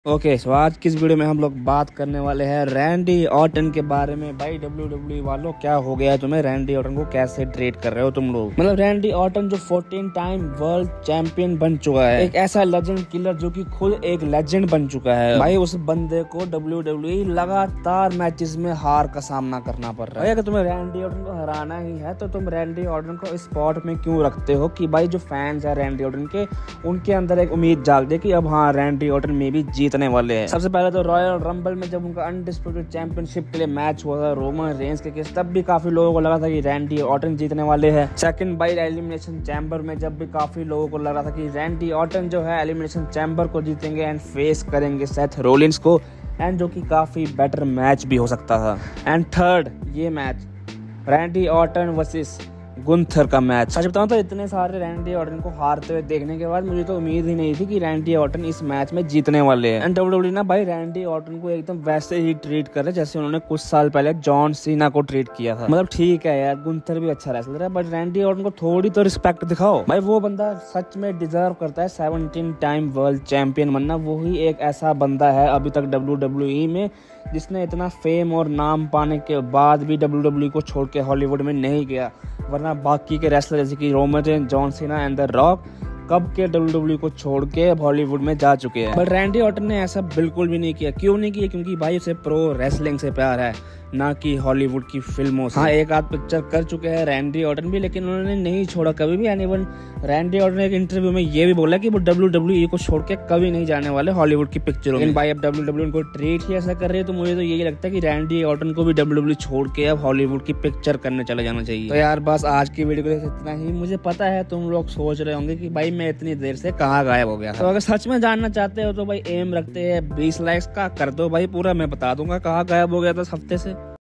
Okay so आज की इस वीडियो में हम लोग बात करने वाले हैं रैंडी ऑर्टन के बारे में। भाई WWE वालों क्या हो गया है तुम्हें? रैंडी ऑर्टन को कैसे ट्रीट कर रहे हो तुम लोग? मतलब रैंडी ऑर्टन जो 14 टाइम वर्ल्ड चैंपियन बन चुका है, एक ऐसा लेजेंड किलर जो कि खुद एक लेजेंड बन चुका है। भाई उस बंदे को WWE लगातार मैचेस में हार का सामना करना पड़ रहा है। अगर तुम्हें रैंडी ऑर्टन को हराना ही है तो तुम रैंडी ऑर्टन को स्पॉट में क्यों रखते हो कि भाई जो फैंस है रैंडी ऑर्टन के, उनके अंदर एक उम्मीद जाग दे कि अब हाँ रैंडी ऑर्टन में भी जीतने वाले हैं। सबसे पहले तो रॉयल रंबल में जब उनका अनडिस्प्यूटेड चैंपियनशिप के लिए मैच हुआ था रोमन रेंस के केस, तब भी काफी लोगों को लगा था कि रैंडी ऑर्टन जीतने वाले हैं। सेकंड बाई एलिमिनेशन चैम्बर में जब भी काफी लोगों को लग रहा था कि रैंडी ऑर्टन जो है एलिमिनेशन चैम्बर को जीतेंगे एंड फेस करेंगे सेथ रोलिंस को, एंड जो कि काफी बेटर मैच भी हो सकता था। एंड थर्ड ये match Randy Orton versus Gunther का मैच। सच बताऊं तो इतने सारे रैंडी ऑर्टन को हारते हुए देखने के बाद मुझे तो उम्मीद ही नहीं थी कि रैंडी ऑर्टन इस मैच में जीतने वाले हैं। एंड WWE ना भाई रैंडी ऑर्टन को एकदम वैसे ही ट्रीट कर रहे जैसे उन्होंने कुछ साल पहले जॉन सीना को ट्रीट किया था। मतलब ठीक है यार, गुंथर भी अच्छा रेसलर है बट रैंडी ऑर्टन को थोड़ी तो रिस्पेक्ट दिखाओ भाई। वो बंदा सच में डिजर्व करता है 17 टाइम वर्ल्ड चैंपियन बनना। वो ही एक ऐसा बंदा है अभी तक WWE में जिसने इतना फेम और नाम पाने के बाद भी WWE को छोड़ के हॉलीवुड में नहीं गया, वरना बाकी के रेसलर जैसे कि Roman Reigns, John Cena and the Rock कब के WWE को छोड़ के अब हॉलीवुड में जा चुके हैं। बट रैंडी ऑर्टन ने ऐसा बिल्कुल भी नहीं किया। क्यों नहीं किया? क्योंकि भाई उसे प्रो रेसलिंग से प्यार है, ना कि हॉलीवुड की फिल्मों से। हाँ एक आध पिक्चर कर चुके हैं रैंडी ऑर्टन भी, लेकिन उन्होंने नहीं छोड़ा कभी भी। एनीवन रैंडी ऑर्टन ने एक इंटरव्यू में ये भी बोला कि वो WWE को छोड़ के कभी नहीं जाने वाले हॉलीवुड की पिक्चरों में। भाई अब WWE उनको ट्रीट ही ऐसा कर रही है तो मुझे तो यही लगता है कि रैंडी ऑर्टन को भी WWE छोड़ के अब हॉलीवुड की पिक्चर करने चले जाना चाहिए। तो यार बस आज की वीडियो को इतना ही। मुझे पता है तुम लोग सोच रहे होंगे कि भाई मैं इतनी देर से कहाँ गायब हो गया। तो अगर सच में जानना चाहते हो तो भाई एम रखते हैं 20 लाइक्स का, कर दो भाई पूरा, मैं बता दूंगा कहाँ गायब हो गया था इस हफ्ते से।